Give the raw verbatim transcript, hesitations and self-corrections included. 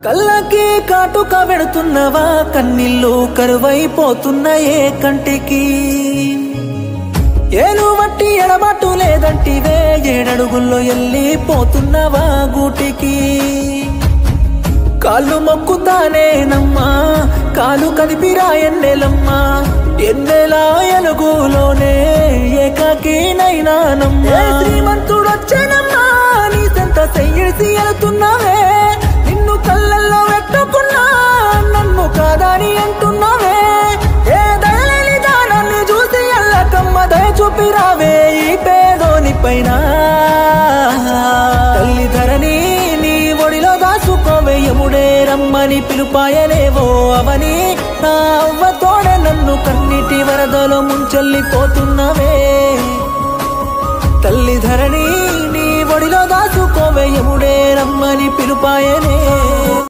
కళ్ళకి కాటుక పెడుతున్నవా కన్నీళ్ళు కరువైపోతున్నాయే కంటికి ఏలు వట్టి ఎడబాటు లేదంటివే ఏడడుగుల్లో వెళ్ళిపోతున్నవా గూటికి కాళ్ళు మొక్కుతానేనమ్మా కాలు కదిపిరా ఎన్నెలమ్మా ఎన్నెలా ఎలుగులోనే ఏకాకినైనానమ్మా శ్రీమంతుడొచ్చానమ్మా నీ సంత సెయ్యిసి వెళుతున్నావే నిన్ను కళ్ళల్లో పెట్టుకున్నా నన్ను కాదని అంటున్నావే ఏ దయలేని దానాన్ని చూసి అల్లకమ్మ దయ చూపిరావే ఈ పేదోని పైన తల్లి ధరణి నీ ఒడిలో దాసుకోవే యముడే రమ్మని పిలుపాయలేవో అవని నా అవ్వతోడే నన్ను కన్నిటి వరదలో ముంచెల్లిపోతున్నవే తల్లి ధరణి నీ ఒడిలో దాసుకోవే యముడే రమ్మని పిలుపాయనే